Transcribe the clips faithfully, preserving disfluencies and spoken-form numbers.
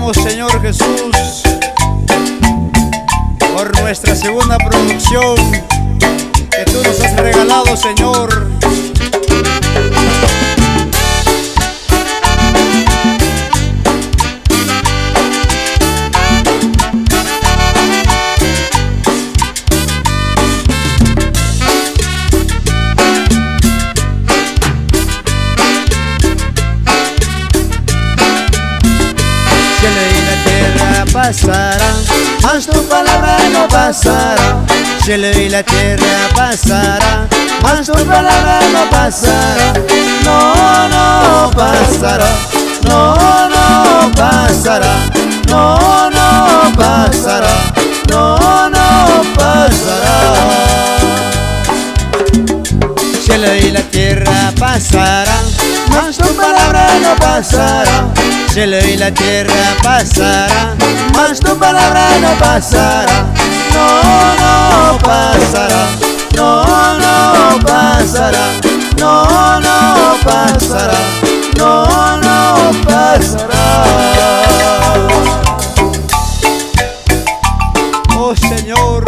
alabamos, Señor Jesús, por nuestra segunda producción que tú nos has regalado, Señor. Pasará, mas tu palabra no pasará. Cielo y la tierra pasará, mas tu palabra no pasará. No, no pasará, no, no pasará, no, no pasará, no, no pasará. Cielo y la tierra pasará, mas tu palabra no pasará. Cielo y la tierra pasará, mas tu palabra no pasará. No, no pasará, no, no pasará, no, no pasará, no, no pasará. Oh Señor,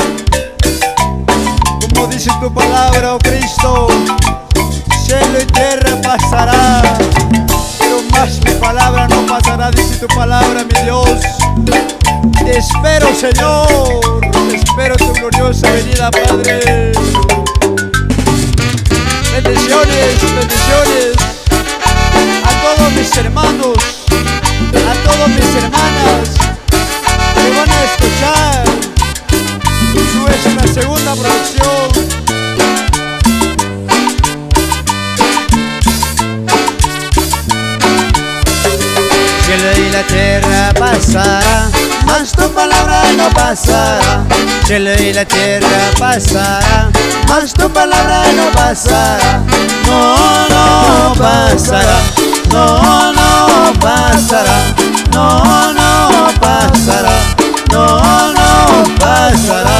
como dice tu palabra, oh Cristo, cielo y tierra pasará, pero más mi palabra no pasará, dice tu palabra, mi Dios. Te espero, Señor, te espero tu gloriosa venida, Padre. Bendiciones, bendiciones a todos mis hermanos, a todas mis hermanas que van a escuchar nuestra segunda producción. Cielo y la tierra pasará, mas tu palabra no pasará. Cielo y la tierra pasará, mas tu palabra no pasará. No, no pasará, no, no pasará, no, no pasará, no, no pasará.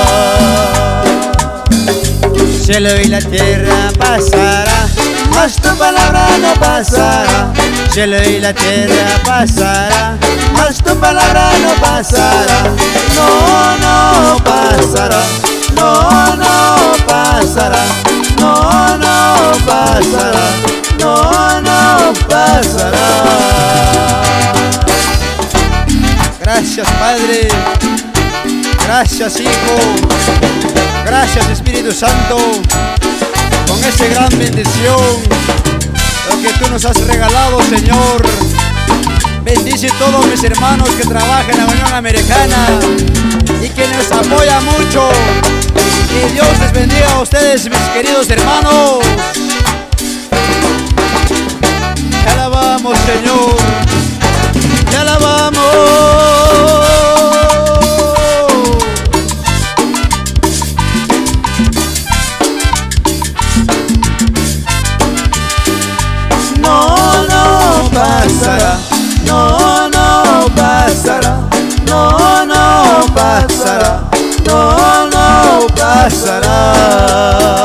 Cielo y la tierra pasará, mas tu palabra no pasará. Cielo y la tierra pasará, mas tu palabra no pasará. No, no pasará, no, no pasará, no, no pasará, no, no pasará. Gracias, Padre. Gracias, Hijo. Gracias, Espíritu Santo, con esa gran bendición lo que tú nos has regalado, Señor. Bendice a todos mis hermanos que trabajan en la Unión Americana y que nos apoyan mucho. Y Dios les bendiga a ustedes, mis queridos hermanos. Te alabamos, Señor. Te alabamos. Pasará, no, no pasará, no, no pasará, no, no pasará.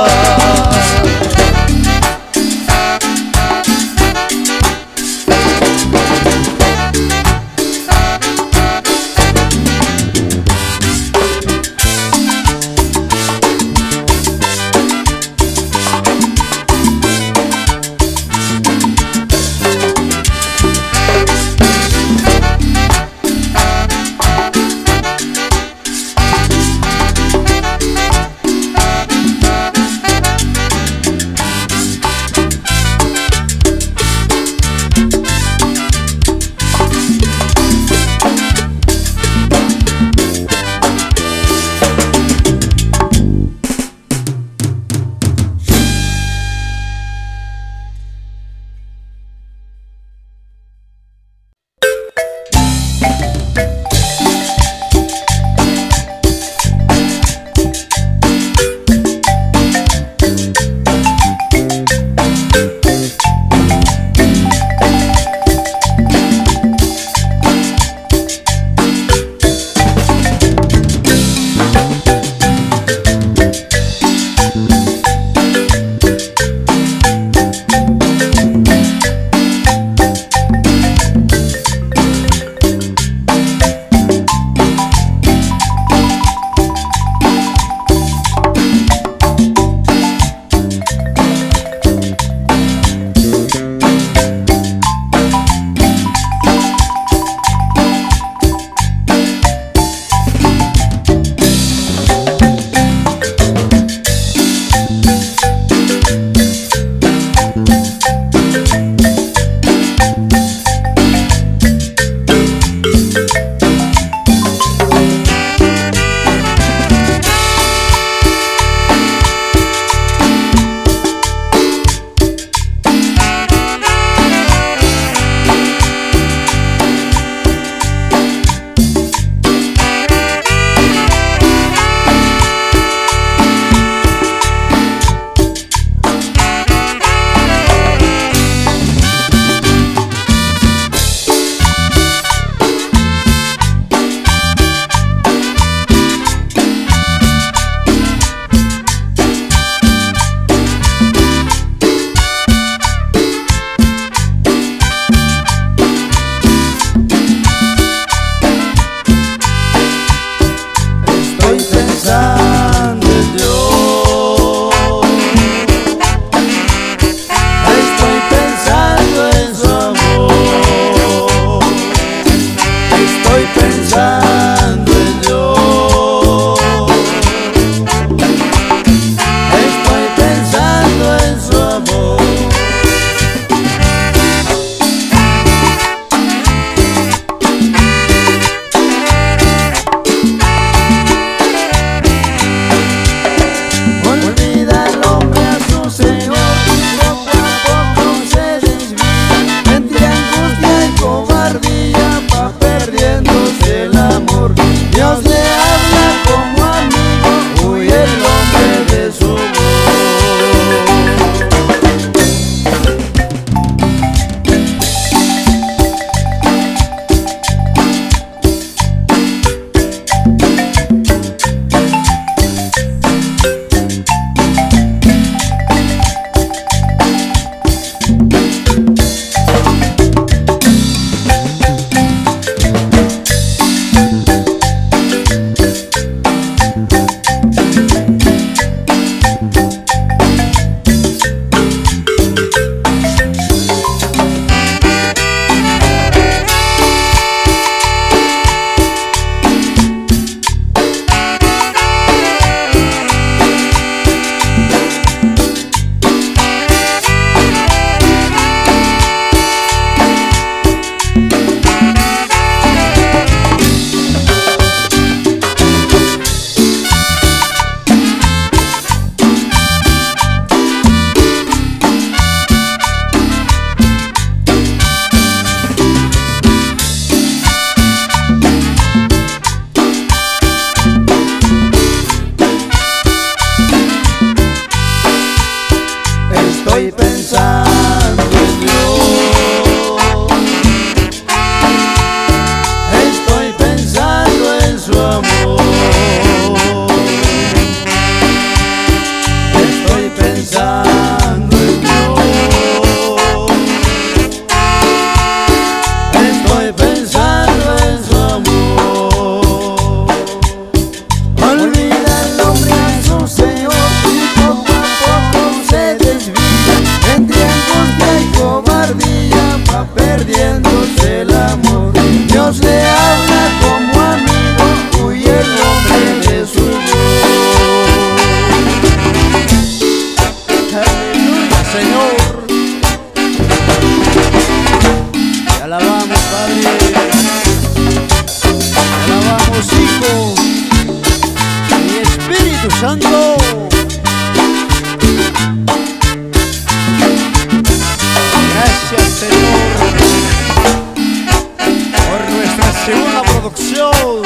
producción.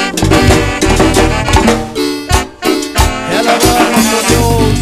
Te alabamos, oh Dios.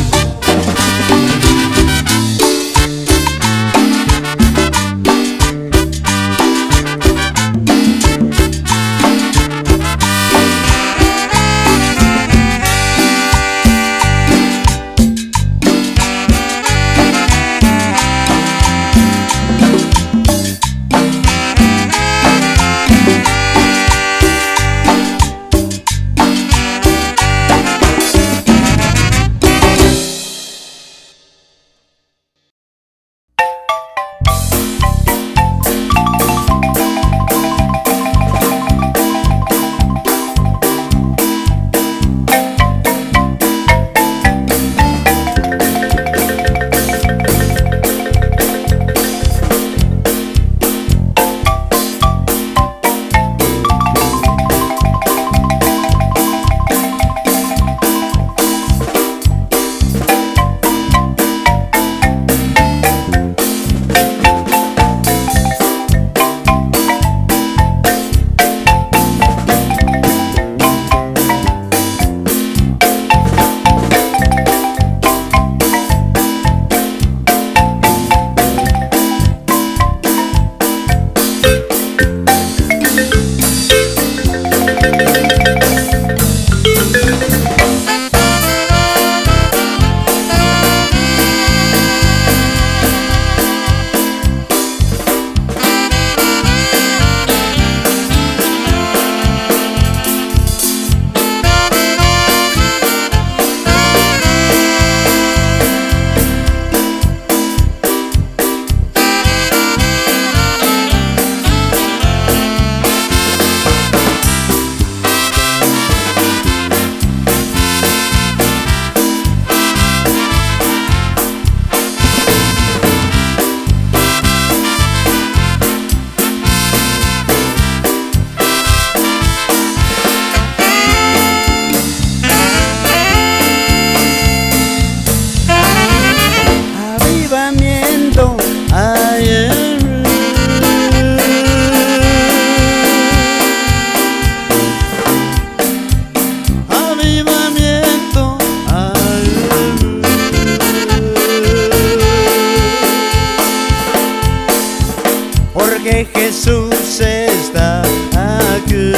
Porque Jesús está aquí.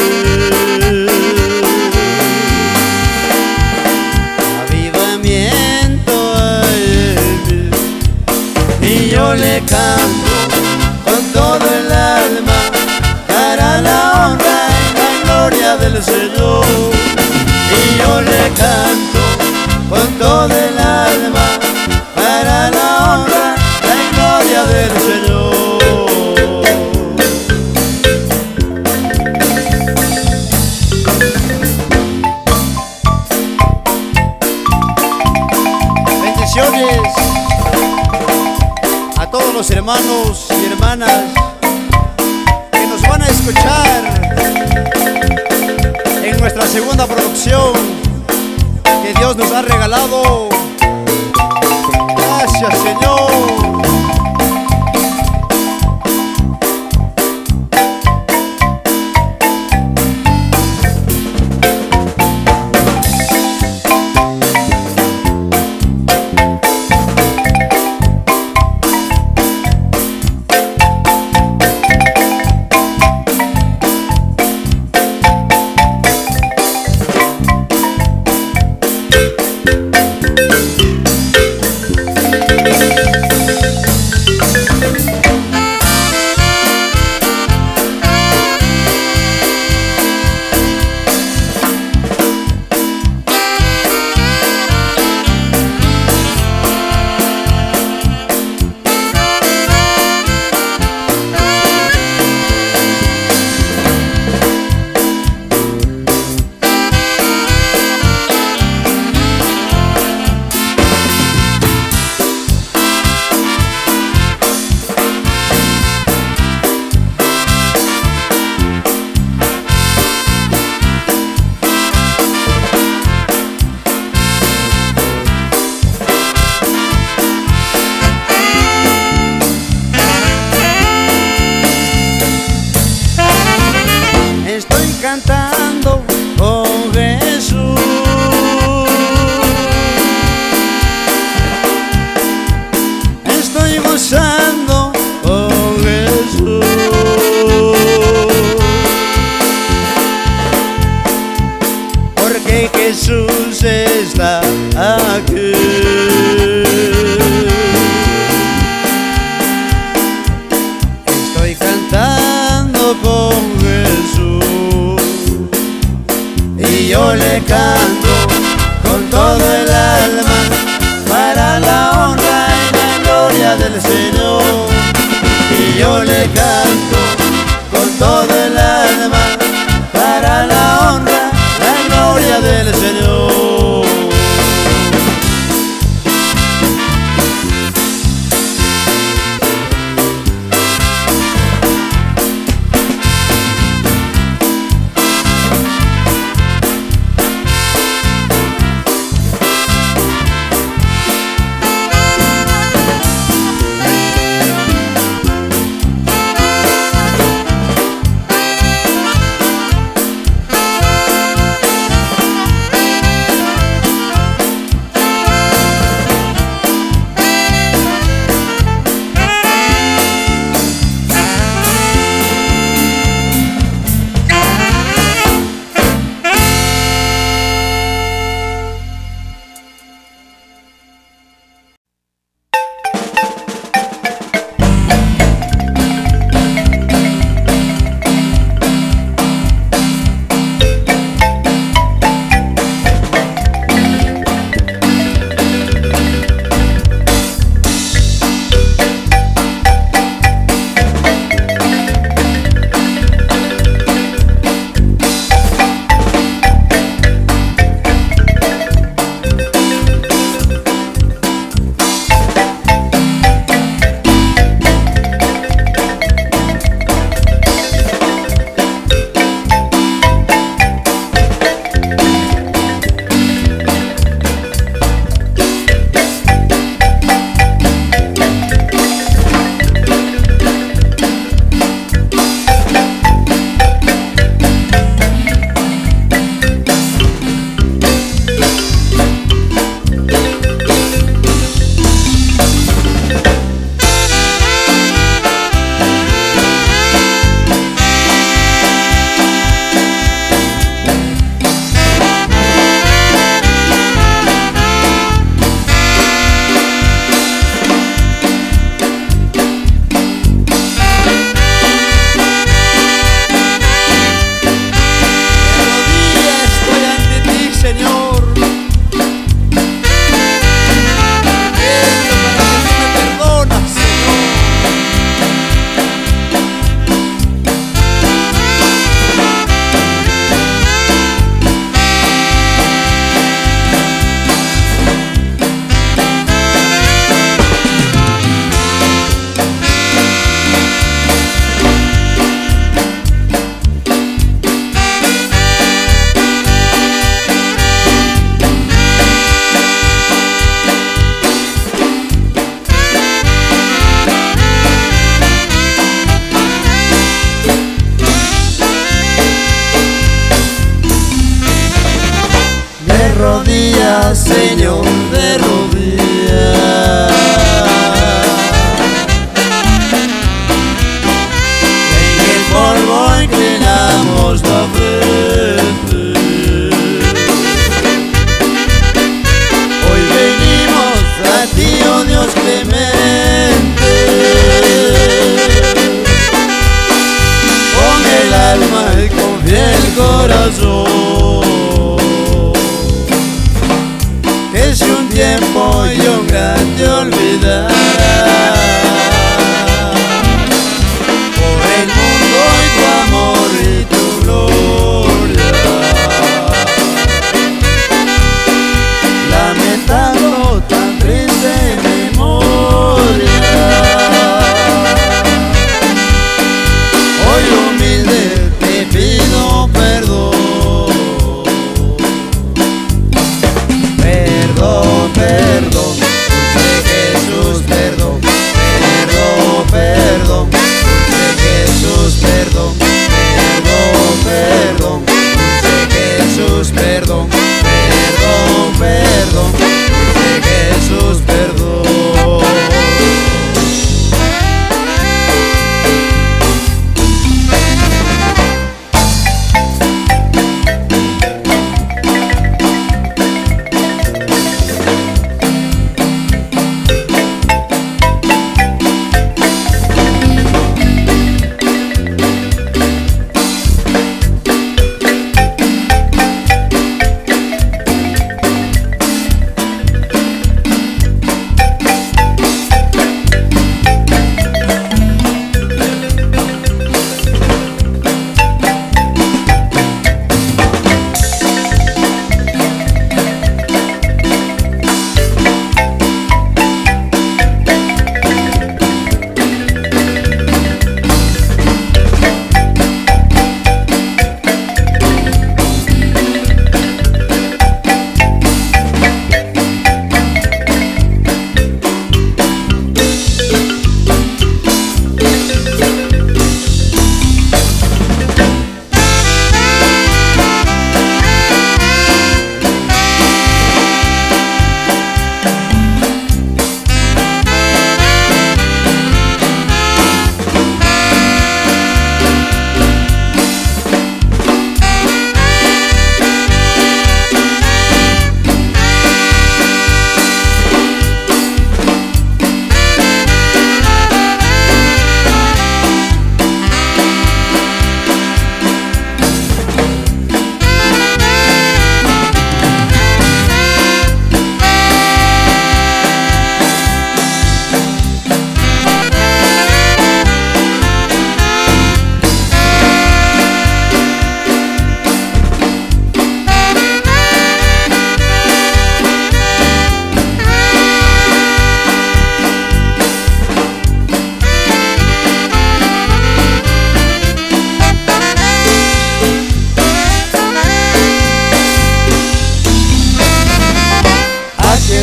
Avivamiento hay en mí, y yo le canto con todo el alma, para la honra y la gloria del Señor. Y yo le canto con todo el alma, para la honra y la gloria del Señor. A todos los hermanos y hermanas que nos van a escuchar en nuestra segunda producción que Dios nos ha regalado. Gracias, Señor. cantando con Jesús. Estoy gozando con Jesús. Porque Jesús está aquí. Estoy cantando con Jesús y yo le canto con todo el alma para la honra y la gloria del Señor. Y yo le canto con todo el alma para la honra, la gloria del Señor. Señor, de rodillas. En el polvo inclinamos la frente. Hoy venimos a ti, oh Dios clemente, con el alma y con fiel corazón. Es un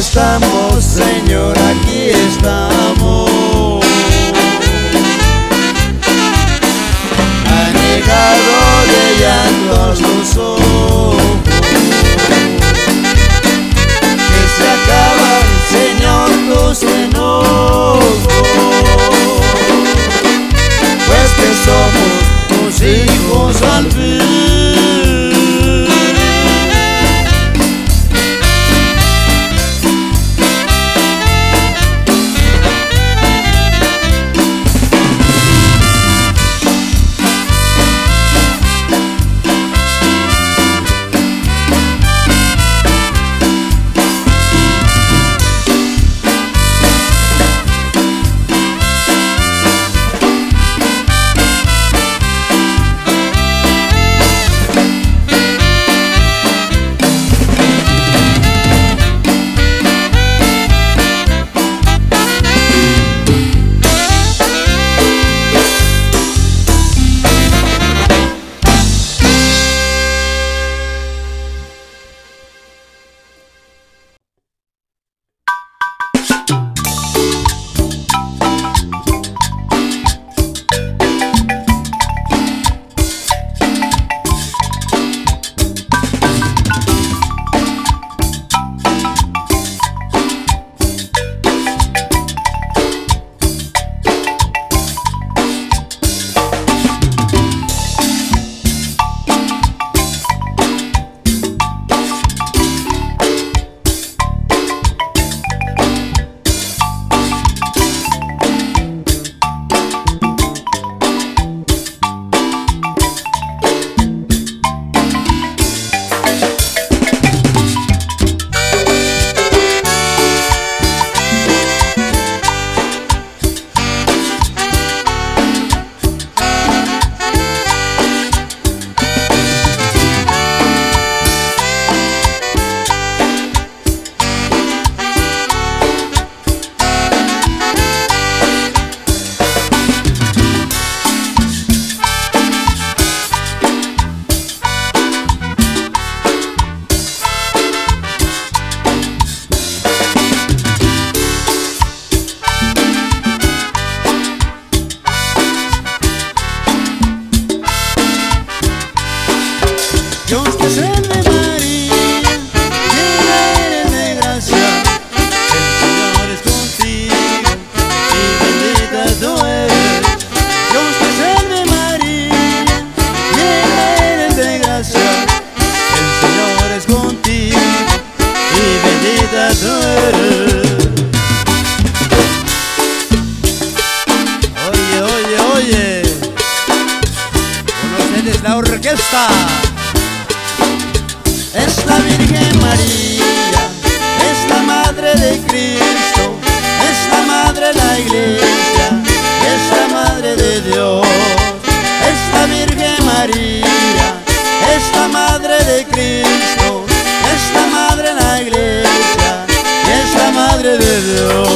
estamos, Señor, aquí estamos. Han llegado de llantos tus ojos, que se acaban, Señor, tus enojos, pues que somos tus hijos al fin. Dios te salve María, llena eres de gracia, el Señor es contigo y bendita tú eres. Dios te salve María, llena eres de gracia, el Señor es contigo y bendita tú eres. Oye, oye, oye, con ustedes la orquesta. Es la Virgen María, es la Madre de Cristo, es la Madre de la Iglesia, es la Madre de Dios. Es la Virgen María, es la Madre de Cristo, es la Madre de la Iglesia, es la Madre de Dios.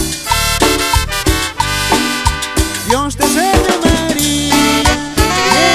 Dios te salve María,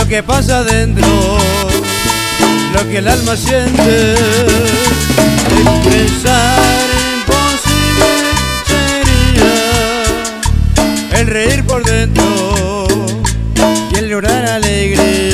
que pasa dentro, lo que el alma siente. Expresar imposible sería el reír por dentro y el llorar alegre.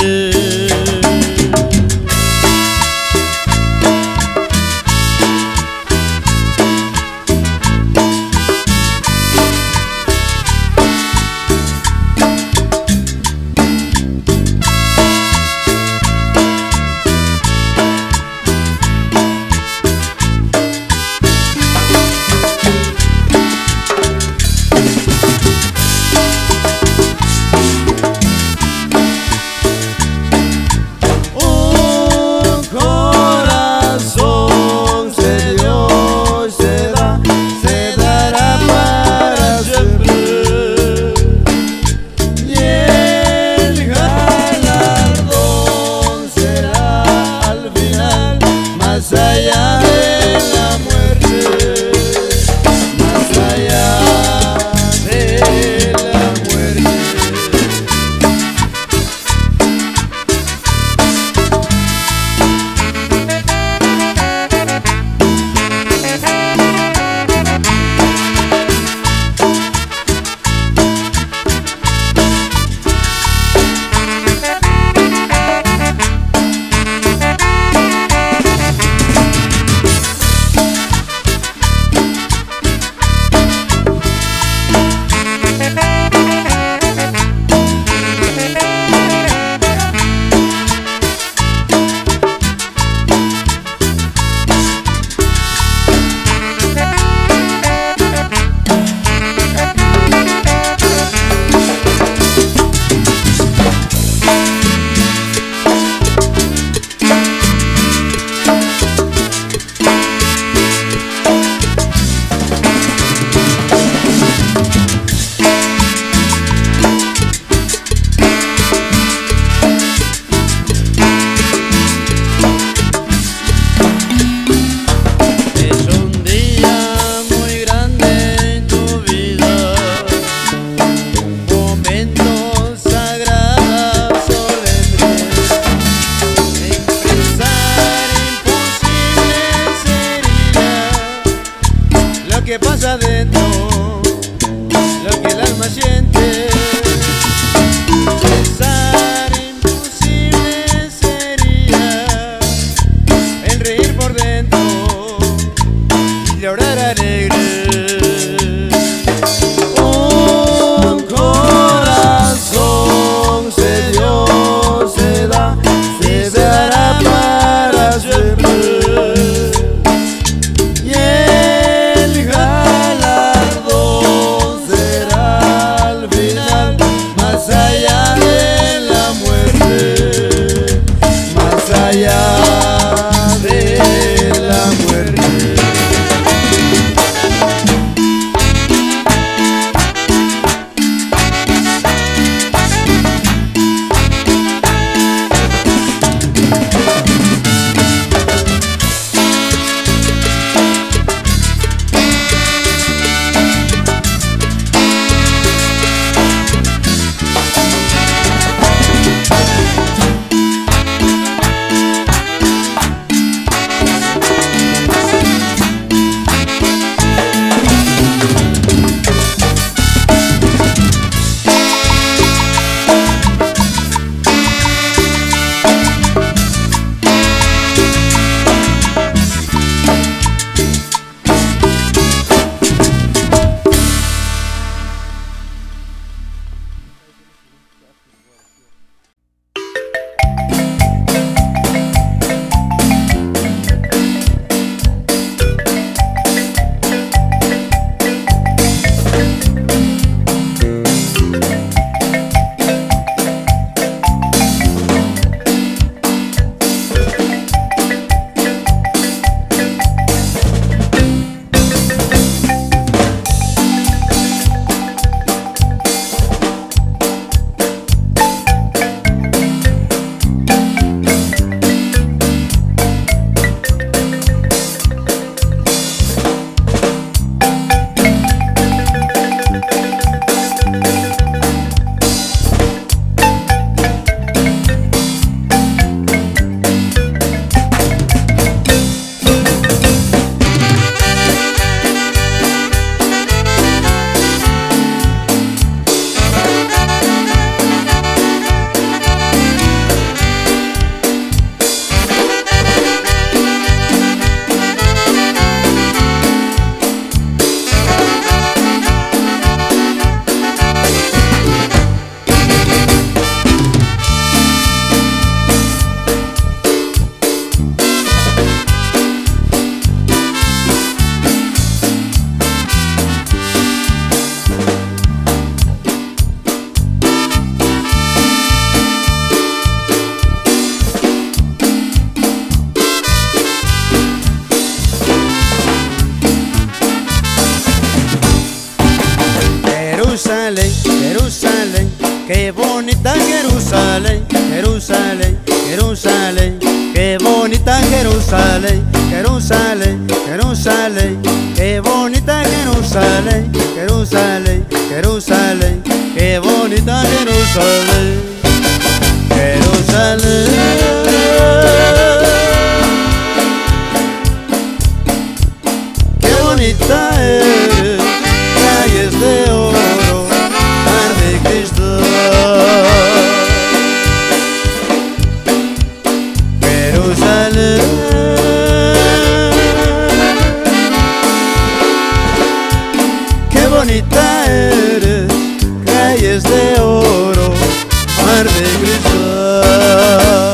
Jerusalén, Jerusalén, Jerusalén, qué bonita Jerusalén, Jerusalén, Jerusalén, qué bonita Jerusalén, Jerusalén, Jerusalén, qué bonita Jerusalén, Jerusalén. Qué bonita es, calles de oro, mar de cristal. Jerusalén, qué bonita eres, calles de oro, mar de cristal.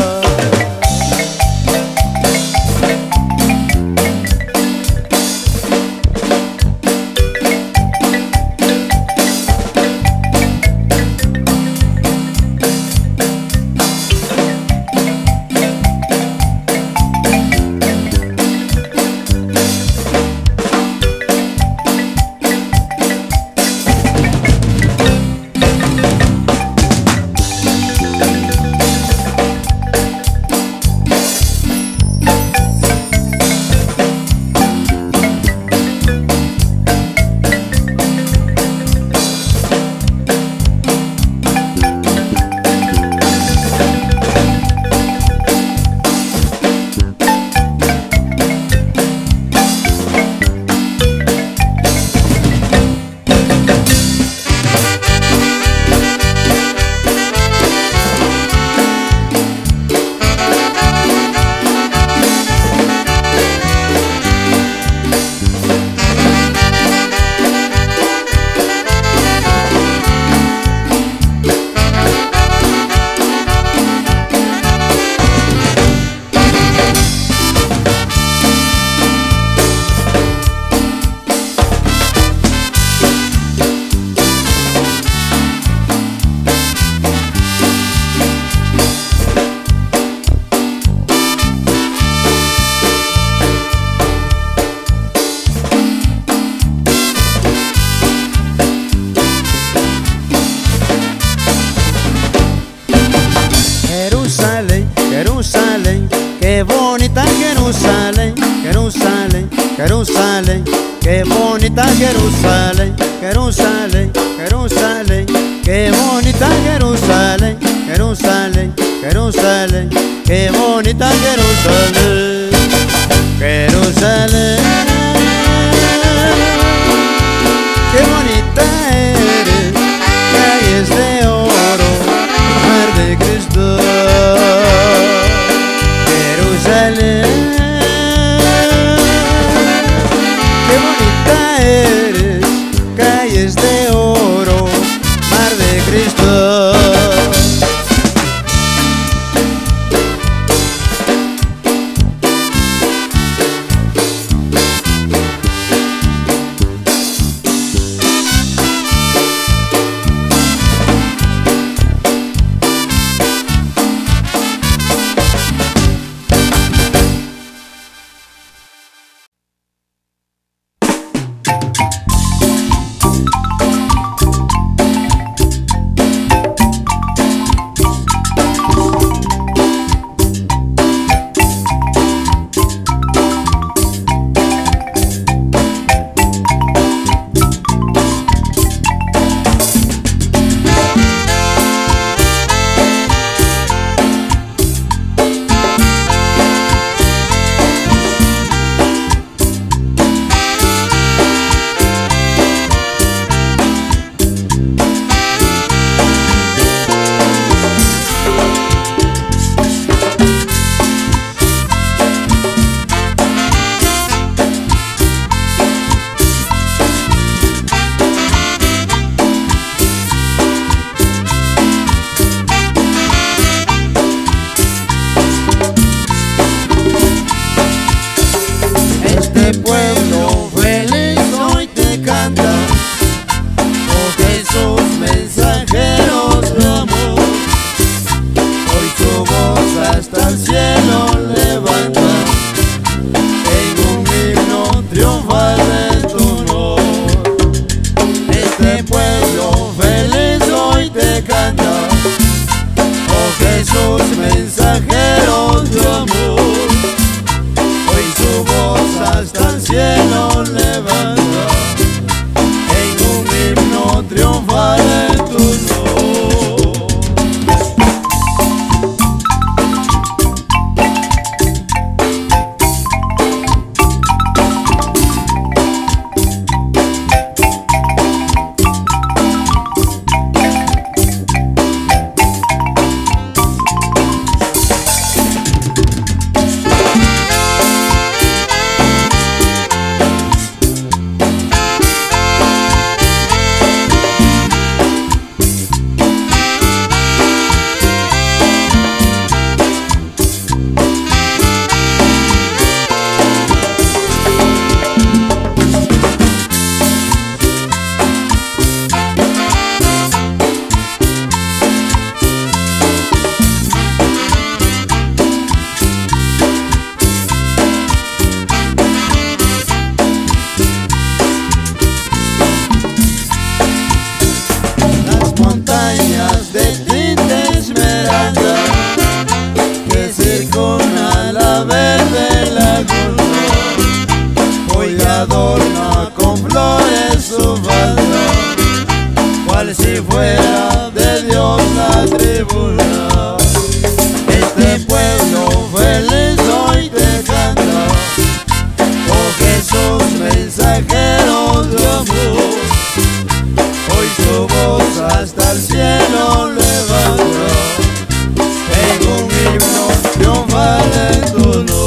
Jerusalén, qué bonita Jerusalén, Jerusalén, Jerusalén, qué bonita Jerusalén, Jerusalén, Jerusalén, qué bonita Jerusalén, Jerusalén, Jerusalén, qué bonita Jerusalén, Jerusalén, qué bonita eres, calles de oro, mar de cristal. Jerusalén, qué bonita eres, calles de oro, mar de cristal. esos mensajeros de amor. Hoy su voz hasta el cielo levanta, en un himno triunfal en tu honor. Adorna con flores su falda, cual si fuera de Dios la tribuna. Este pueblo feliz hoy te canta, oh Jesús, mensajeros de amor. Hoy su voz hasta el cielo levanta, en un himno triunfal en tu honor.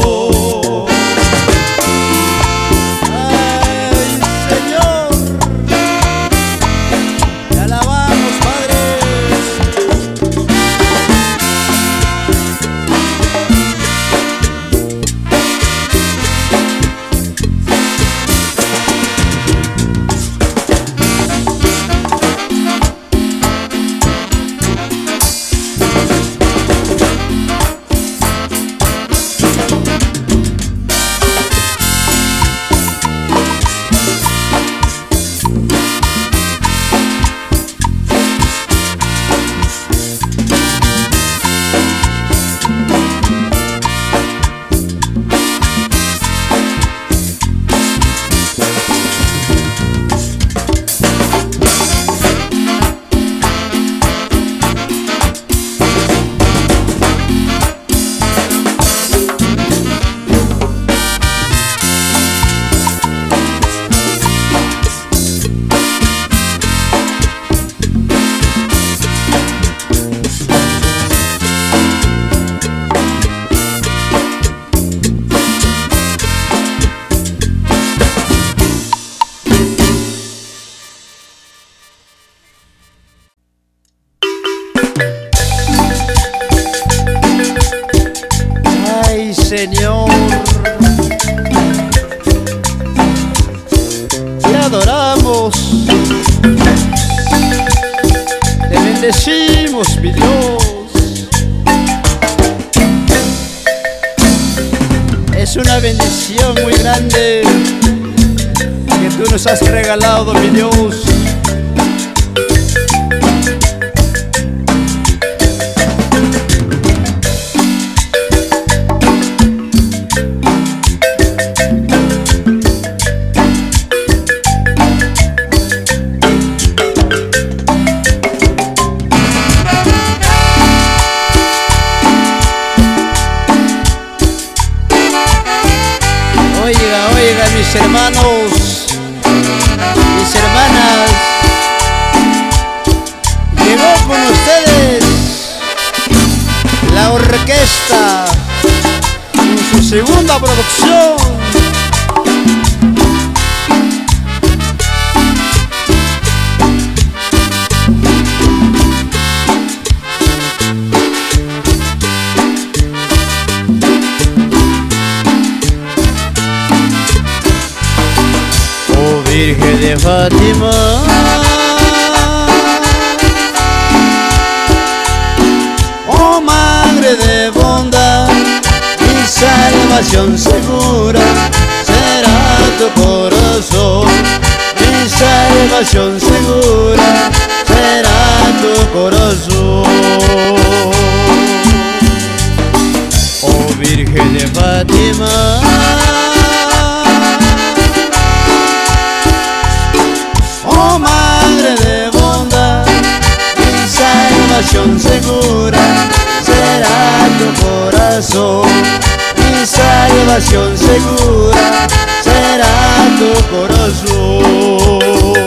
Señor, te adoramos, te bendecimos, mi Dios. Es una bendición muy grande que tú nos has regalado, mi Dios. Mis hermanos, mis hermanas, llegó con ustedes la orquesta con su segunda producción. Virgen de Fátima, oh Madre de bondad, mi salvación segura será tu corazón. Mi salvación segura será tu corazón. Fátima. Oh Madre de bondad, mi salvación segura será tu corazón. Mi salvación segura será tu corazón.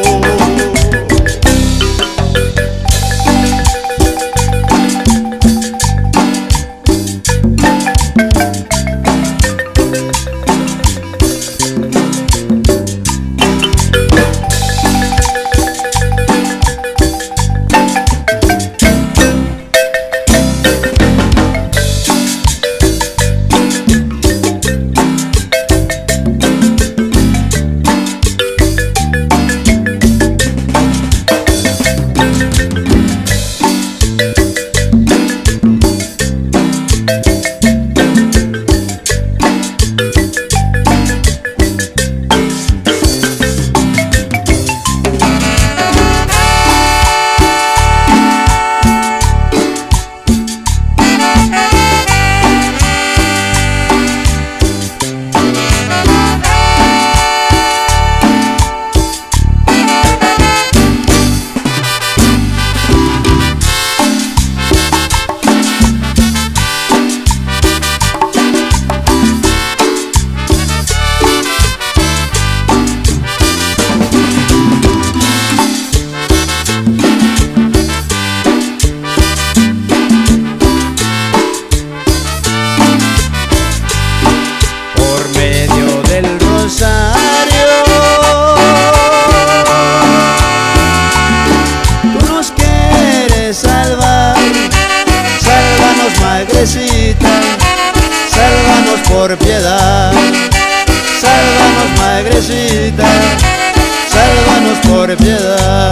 Sálvanos por piedad, sálvanos Madrecita, sálvanos por piedad.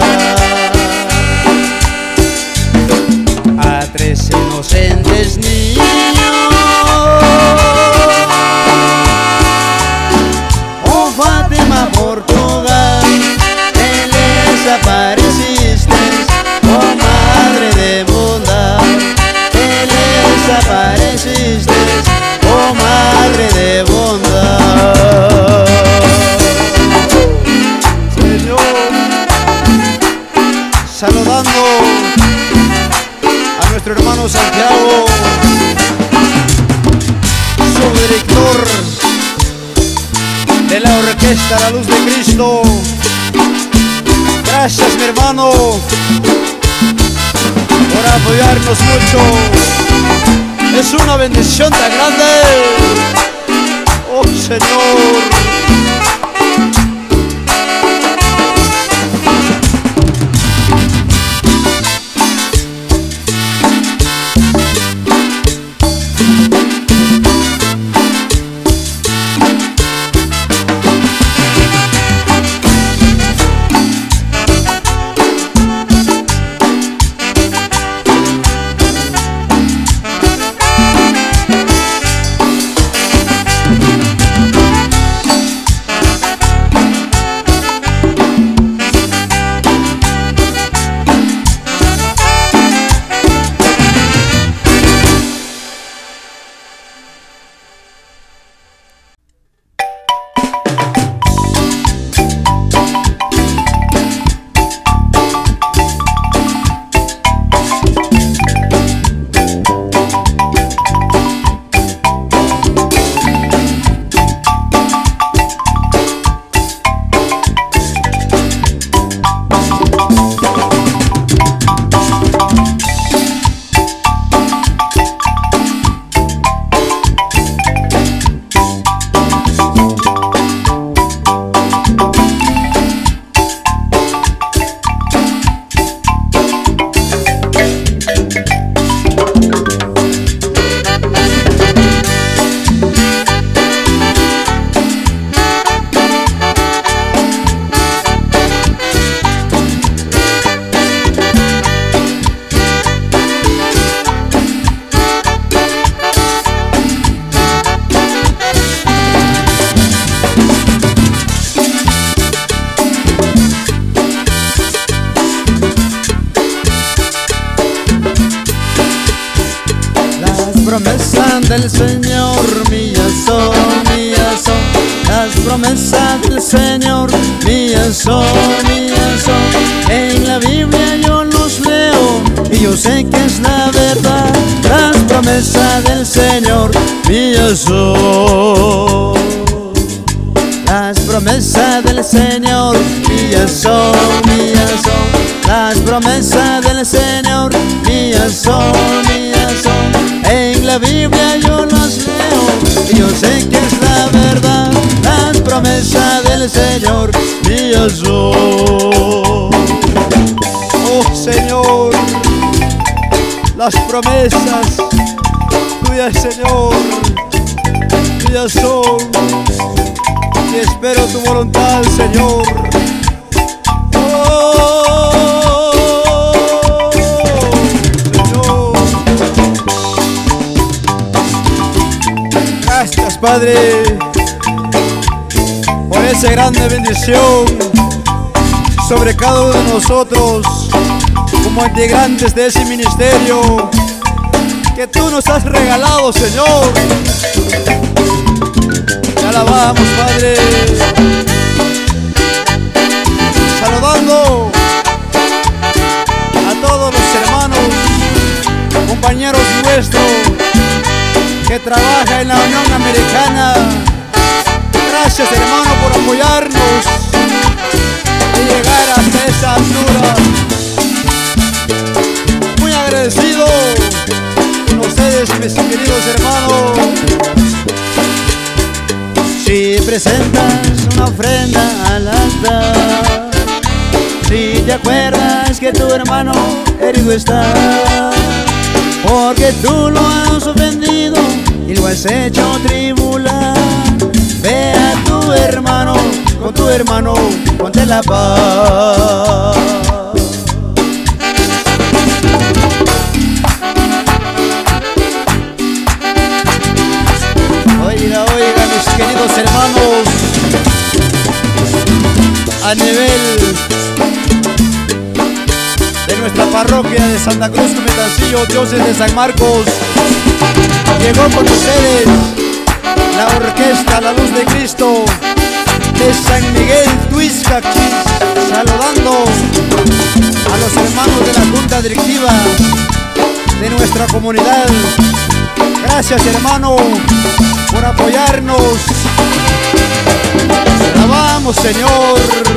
A tres inocentes niños, oh Fátima Portugal, te les apareciste, oh Madre de bondad, te les apareciste, oh Madre de bondad. Señor, saludando a nuestro hermano Santiago, subdirector de la orquesta La Luz de Cristo. Gracias, mi hermano, por apoyarnos mucho. Es una bendición tan grande. Oh Señor. promesas del Señor mías son, mías son. Las promesas del Señor mías son, mías son. En la Biblia yo los leo y yo sé que es la verdad. Las promesas del Señor mías son. Las promesas del Señor mías son, mías son. Las promesas del Señor mías son, mías son. En la Biblia yo las leo y yo sé que es la verdad. Las promesas del Señor mías son. Oh Señor, las promesas tuyas, Señor, tuyas son. Y espero tu voluntad, Señor. Oh, Señor. Gracias, Padre, por esa grande bendición sobre cada uno de nosotros como integrantes de ese ministerio que tú nos has regalado, Señor. Te alabamos, Padre. Saludando a todos los hermanos, compañeros nuestros que trabajan en la Unión Americana. Gracias, hermano, por apoyarnos y llegar hasta esa altura. Muy agradecido con ustedes, mis queridos hermanos. Si presentas una ofrenda al altar, si te acuerdas que tu hermano herido está, porque tú lo has ofendido y lo has hecho tribular, ve a tu hermano, con tu hermano, ponte la paz. Oiga, oiga, mis queridos hermanos, a nivel de nuestra parroquia de Santa Cruz Cometancillo, Diócesis de San Marcos, llegó con ustedes la orquesta La Luz de Cristo de San Miguel Tuixcaquis, saludando a los hermanos de la Junta Directiva de nuestra comunidad. Gracias, hermano, por apoyarnos. Alabamos, Señor.